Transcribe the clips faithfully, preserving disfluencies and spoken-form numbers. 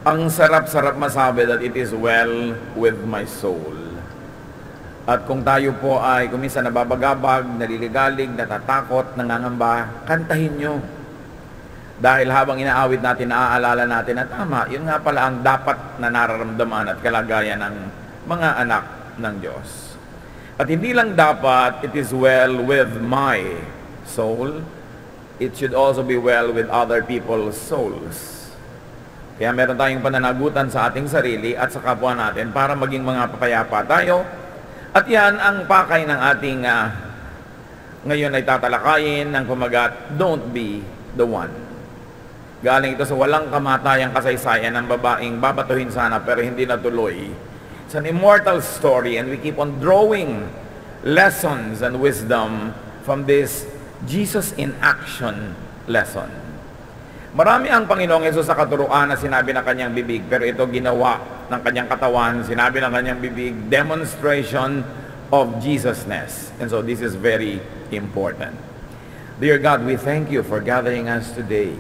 Ang sarap-sarap masabi that it is well with my soul. At kung tayo po ay kuminsan nababagabag, naliligalig, natatakot, nangangamba, kantahin nyo. Dahil habang inaawit natin, naaalala natin na tama, yun nga pala ang dapat na nararamdaman at kalagayan ng mga anak ng Diyos. At hindi lang dapat, it is well with my soul, it should also be well with other people's souls. Kaya meron tayong pananagutan sa ating sarili at sa kapwa natin para maging mga papayapa tayo. At yan ang pakay ng ating uh, ngayon ay tatalakayin ng pamagat, Don't Be the One. Galing ito sa walang kamatayang kasaysayan ng babaeng babatuhin sana pero hindi natuloy. It's an immortal story and we keep on drawing lessons and wisdom from this Jesus in action lesson. Marami ang Panginoong Yesus sa katuruan na sinabi ng kanyang bibig, pero ito ginawa ng kanyang katawan, sinabi ng kanyang bibig, demonstration of Jesusness. And so this is very important. Dear God, we thank you for gathering us today.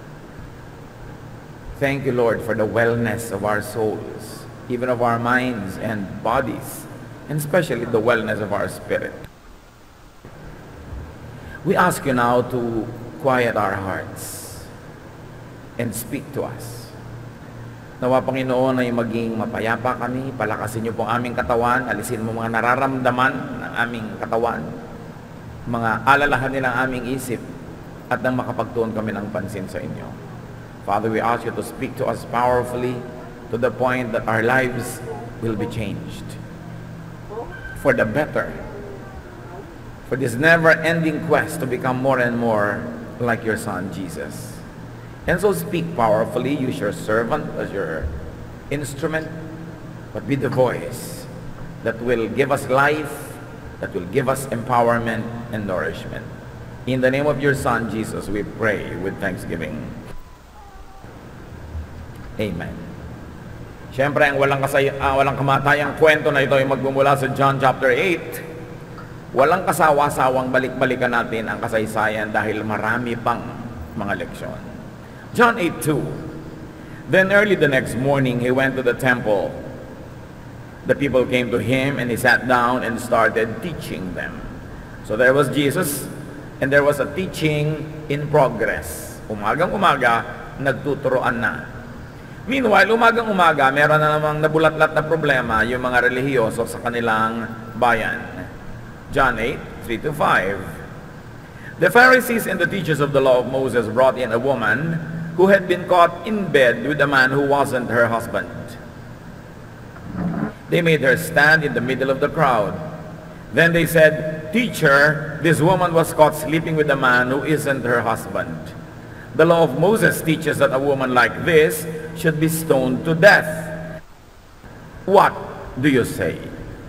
Thank you, Lord, for the wellness of our souls, even of our minds and bodies, and especially the wellness of our spirit. We ask you now to quiet our hearts and speak to us. Nawa, Panginoon, ay maging mapayapa kami, palakasin niyo po ang aming katawan, alisin mo mga nararamdaman ng aming katawan, mga alalahan nilang aming isip, at nang makapagtuon kami ng pansin sa inyo. Father, we ask you to speak to us powerfully to the point that our lives will be changed for the better, for this never-ending quest to become more and more like your Son, Jesus. And so speak powerfully, use your servant as your instrument, but be the voice that will give us life, that will give us empowerment and nourishment. In the name of your Son, Jesus, we pray with thanksgiving. Amen. Siyempre, ang walang, kasay, uh, walang kamatayang kwento na ito ay magmumula sa John chapter eight. Walang kasawa-sawang balik-balikan natin ang kasaysayan dahil marami pang mga leksyon. John eight two. Then early the next morning, he went to the temple. The people came to him, and he sat down and started teaching them. So there was Jesus, and there was a teaching in progress. Umagang-umaga, nagtuturoan na. Meanwhile, umagang-umaga, meron na namang nabulatlat na problema yung mga relihiyoso sa kanilang bayan. John eight three to five. The Pharisees and the teachers of the law of Moses brought in a woman who had been caught in bed with a man who wasn't her husband. They made her stand in the middle of the crowd. Then they said, "Teacher, this woman was caught sleeping with a man who isn't her husband. The law of Moses teaches that a woman like this should be stoned to death. What do you say?"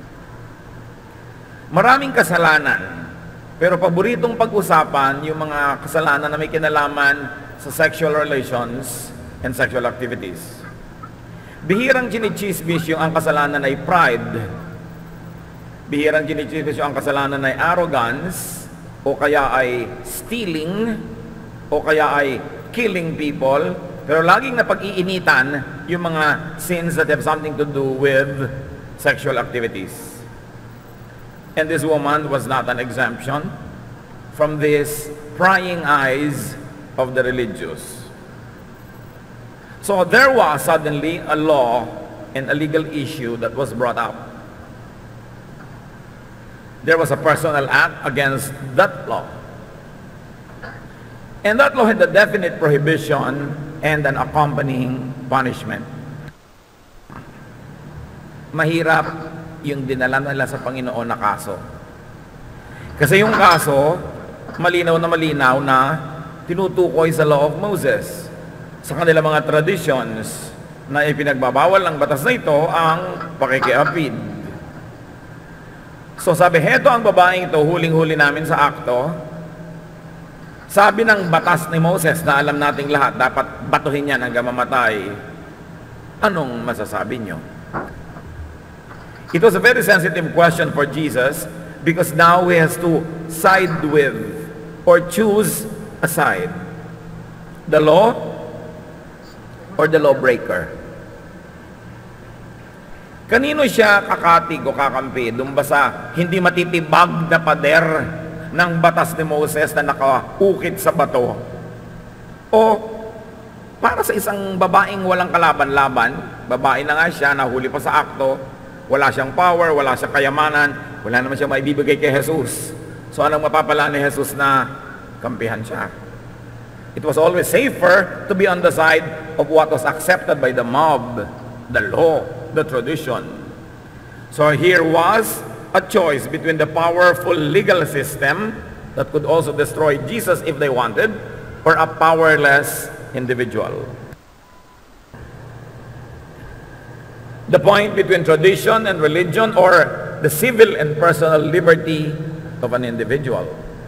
Maraming kasalanan, pero paboritong pag-usapan yung mga kasalanan na may kinalaman sa sexual relations and sexual activities. Bihirang chinichismis yung ang kasalanan ay pride. Bihirang chinichismis yung ang kasalanan ay arrogance, o kaya ay stealing, o kaya ay killing people. Pero laging napag-iinitan yung mga sins that have something to do with sexual activities. And this woman was not an exemption from these prying eyes of the religious. So there was suddenly a law and a legal issue that was brought up. There was a personal act against that law. And that law had a definite prohibition and an accompanying punishment. Mahirap yung dinala nila sa Panginoon na kaso. Kasi yung kaso, malinaw na malinaw na tinutukoy sa law of Moses. Sa kanilang mga traditions na ipinagbabawal ng batas na ito ang pakikiapid. So sabi, heto ang babaeng ito, huling-huli namin sa akto. Sabi ng batas ni Moses na alam nating lahat, dapat batuhin yan hanggang mamatay. Anong masasabi nyo? It was a very sensitive question for Jesus because now he has to side with or choose a side. The law or the lawbreaker. Kanino siya kakatig o kakampi? Doon ba sa hindi matitibag na pader ng batas ni Moses na nakaukit sa bato? O para sa isang babaeng walang kalaban-laban, babae na nga siya, nahuli pa sa akto, wala siyang power, wala siyang kayamanan, wala naman siya maibibigay kay Jesus. So anong mapapala ni Jesus na kampihan siya? It was always safer to be on the side of what was accepted by the mob, the law, the tradition. So here was a choice between the powerful legal system that could also destroy Jesus if they wanted, or a powerless individual. The point between tradition and religion, or the civil and personal liberty of an individual.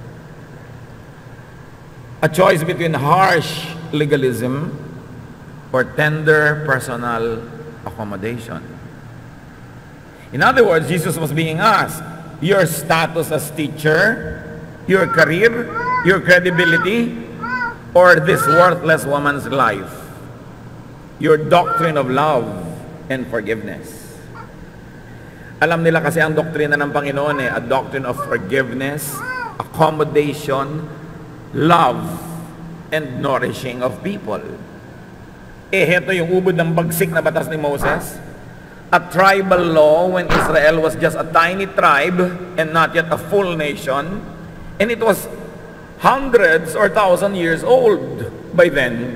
A choice between harsh legalism or tender personal accommodation. In other words, Jesus was being asked, your status as teacher, your career, your credibility, or this worthless woman's life, your doctrine of love and forgiveness. Alam nila kasi ang doktrina ng Panginoon eh, a doctrine of forgiveness, accommodation, love, and nourishing of people. Eh, heto yung ubod ng bagsik na batas ni Moses. A tribal law when Israel was just a tiny tribe and not yet a full nation. And it was hundreds or thousand years old by then.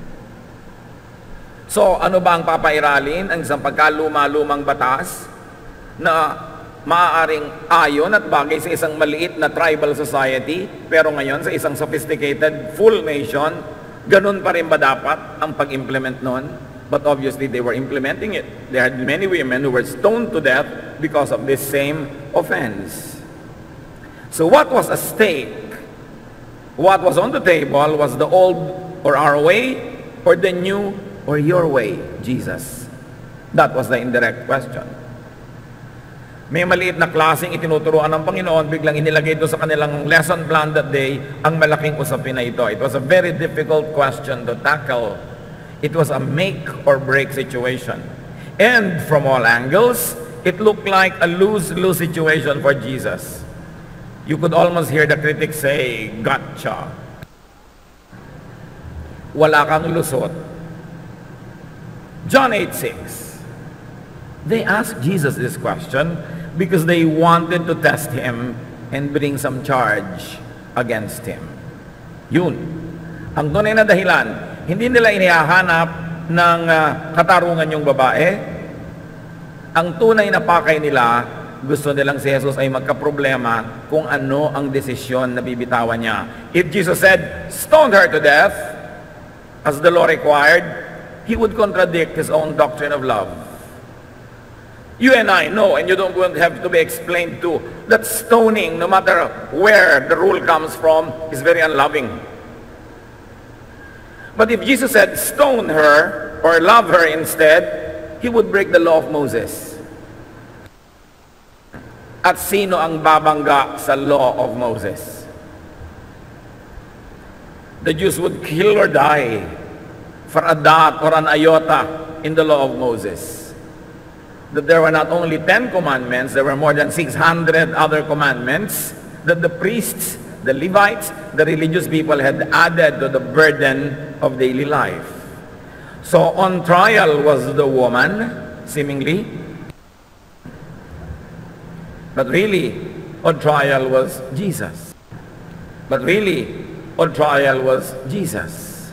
So, ano ba ang papairalin? Ang isang pagkaluma-lumang batas na maaaring ayon at bagay sa isang maliit na tribal society, pero ngayon sa isang sophisticated full nation, ganun pa rin ba dapat ang pag-implement nun? But obviously they were implementing it. There had many women who were stoned to death because of this same offense. So what was at stake? What was on the table was the old or our way, or the new or your way, Jesus. That was the indirect question. May maliit na klaseng itinuturuan ng Panginoon, biglang inilagay ito sa kanilang lesson plan that day, ang malaking usapin na ito. It was a very difficult question to tackle. It was a make or break situation. And from all angles, it looked like a lose-lose situation for Jesus. You could almost hear the critics say, gotcha. Wala kang lusot. John eight six. They asked Jesus this question because they wanted to test him and bring some charge against him. Yun. Ang tunay na dahilan, hindi nila inihahanap ng uh, katarungan yung babae. Ang tunay na pakay nila, gusto nilang si Jesus ay magkaproblema kung ano ang desisyon na bibitawan niya. If Jesus said, stone her to death, as the law required, he would contradict his own doctrine of love. You and I know, and you don't have to be explained to, that stoning, no matter where the rule comes from, is very unloving. But if Jesus said, stone her, or love her instead, he would break the law of Moses. At sino ang babangga sa law of Moses? The Jews would kill or die for a dot or an iota in the law of Moses. That there were not only ten commandments, there were more than six hundred other commandments that the priests, the Levites, the religious people had added to the burden of daily life. So on trial was the woman, seemingly, but really on trial was Jesus. But really on trial was Jesus.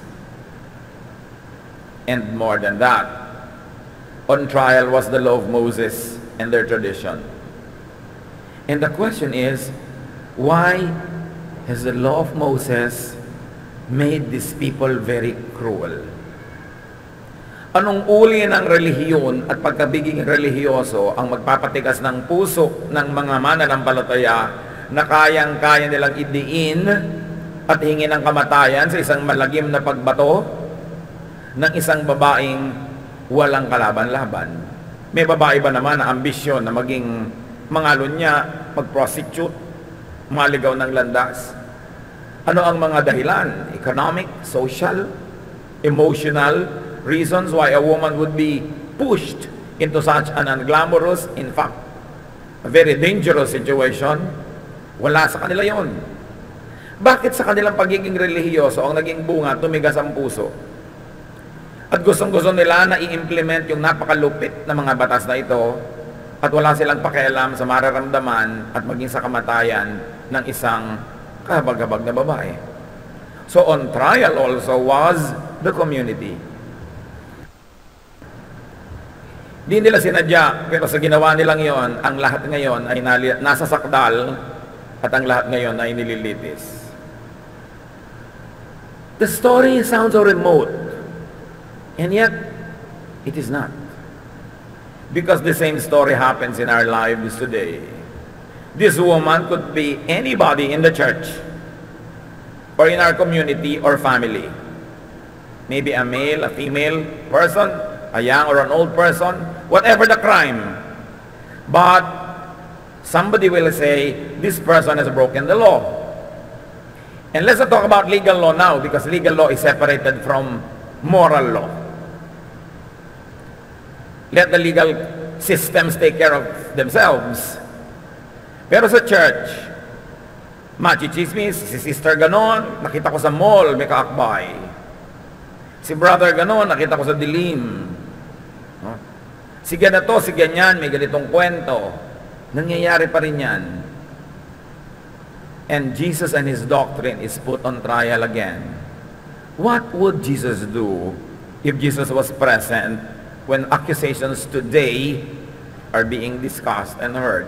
And more than that, on trial was the law of Moses and their tradition. And the question is, why has the law of Moses made these people very cruel? Anong uri ng relihiyon at pagkabiging relihiyoso ang magpapatigas ng puso ng mga mananampalataya na kayang-kaya nilang idiin at hingin ng kamatayan sa isang malagim na pagbato ng isang babaeng walang kalaban-laban? May babae ba naman na ambisyon na maging mangalunya, mag-prostitute, maligaw ng landas? Ano ang mga dahilan? Economic, social, emotional reasons why a woman would be pushed into such an unglamorous, in fact, a very dangerous situation, wala sa kanila yon. Bakit sa kanilang pagiging relihiyoso ang naging bunga, tumigas ang puso? At gustong-gusto nila na i-implement yung napakalupit na mga batas na ito at wala silang pakialam sa mararamdaman at maging sa kamatayan ng isang kahabag-habag na babae. So on trial also was the community. Di nila sinadya, pero sa ginawa nilang yon, ang lahat ngayon ay nasa sakdal at ang lahat ngayon ay nililitis. The story sounds so remote, and yet it is not. Because the same story happens in our lives today. This woman could be anybody in the church, or in our community or family. Maybe a male, a female person, a young or an old person, whatever the crime. But somebody will say, this person has broken the law. And let's not talk about legal law now, because legal law is separated from moral law. Let the legal systems take care of themselves. Pero sa church, machichismis, si sister ganon, nakita ko sa mall, may kaakbay. Si brother ganon, nakita ko sa dilim. No? Si ganito, si ganyan, may ganitong kwento. Nangyayari pa rin yan. And Jesus and His doctrine is put on trial again. What would Jesus do if Jesus was present when accusations today are being discussed and heard?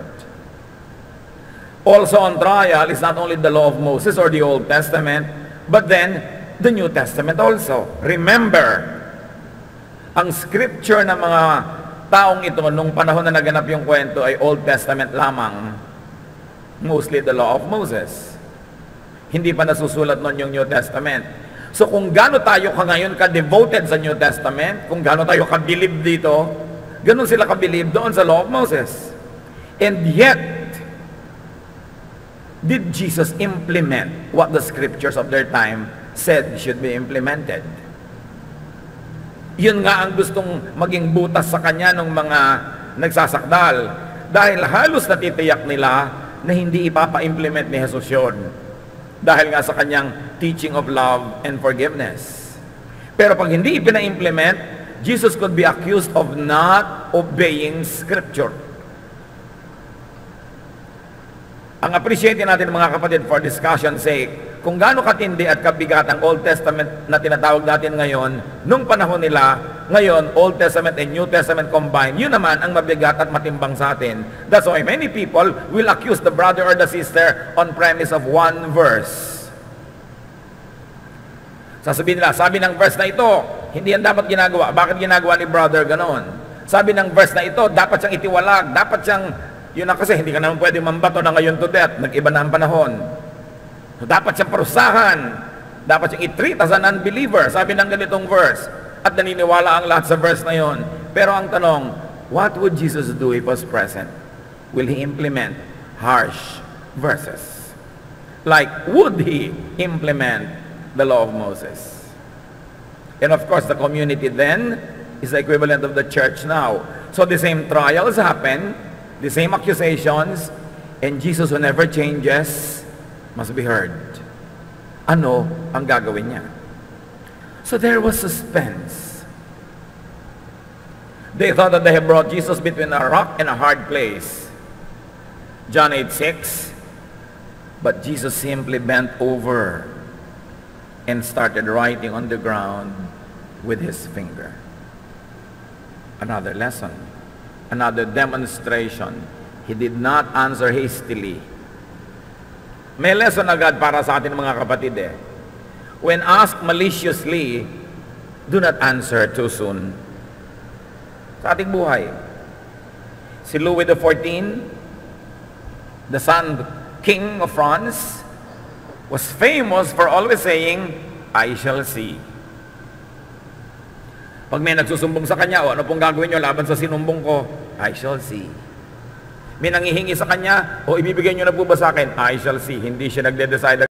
Also on trial is not only the law of Moses or the Old Testament, but then the New Testament also. Remember, ang scripture ng mga taong ito nung panahon na naganap yung kwento ay Old Testament lamang. Mostly the law of Moses. Hindi pa nasusulat nun yung New Testament. So kung gaano tayo ka ngayon ka-devoted sa New Testament, kung gaano tayo ka-believe dito, ganun sila ka-believe doon sa law of Moses. And yet, did Jesus implement what the scriptures of their time said should be implemented? Yun nga ang gustong maging butas sa kanya ng mga nagsasakdal. Dahil halos natitiyak nila na hindi ipapa-implement ni Jesus yun. Dahil nga sa kanyang teaching of love and forgiveness. Pero pag hindi ipina-implement, Jesus could be accused of not obeying Scripture. Ang appreciate natin mga kapatid for discussion's sake, kung gaano katindi at kabigat ang Old Testament na tinatawag natin ngayon, nung panahon nila, ngayon, Old Testament and New Testament combined, yun naman ang mabigat at matimbang sa atin. That's why many people will accuse the brother or the sister on premise of one verse. Sasabihin nila, sabi ng verse na ito, hindi yan dapat ginagawa. Bakit ginagawa ni brother ganon? Sabi ng verse na ito, dapat siyang itiwalag, dapat siyang, yun na kasi, hindi ka naman pwede mambato na ngayon to death, nag-iba na ang panahon. So, dapat siyang parusahan, dapat siyang i-treat as an unbeliever, sabi ng ganitong verse. At naniniwala ang lahat sa verse na yon. Pero ang tanong, what would Jesus do if was present? Will He implement harsh verses? Like, would He implement the law of Moses? And of course, the community then is the equivalent of the church now. So the same trials happen, the same accusations, and Jesus, who never changes, must be heard. Ano ang gagawin niya? So there was suspense. They thought that they had brought Jesus between a rock and a hard place. John eight six. But Jesus simply bent over and started writing on the ground with His finger. Another lesson. Another demonstration. He did not answer hastily. May lesson agad para sa atin mga kapatid eh. When asked maliciously, do not answer too soon. Sa ating buhay. Si Louis the fourteenth, the son king of France, was famous for always saying, I shall see. Pag may nagsusumbong sa kanya, o ano pong gagawin nyo laban sa sinumbong ko? I shall see. May nangihingi sa kanya, o ibibigay nyo na po ba sa akin? I shall see. Hindi siya nagde-decide